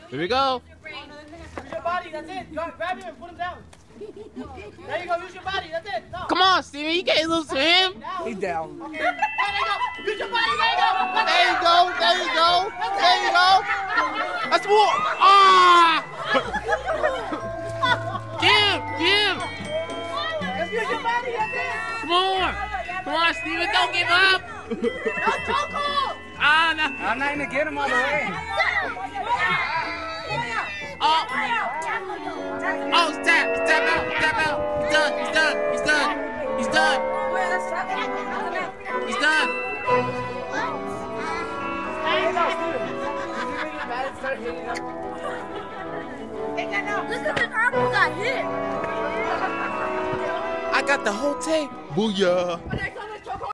Here we go. Use your body, that's it. Grab him and put him down. There you go, use your body, that's it. No. Come on, Steven, you can't lose to him. He's down. Okay. There you go. Use your body, there you go. There you go, there you go, there you go. That's more. Ah! Give. Just use your body, that's it. Come on, Steven, don't give up. No choco. Ah, no. I'm not gonna get him all the way. Oh, step out. He's done. Look at his arm got hit. I got the whole tape. Booyah.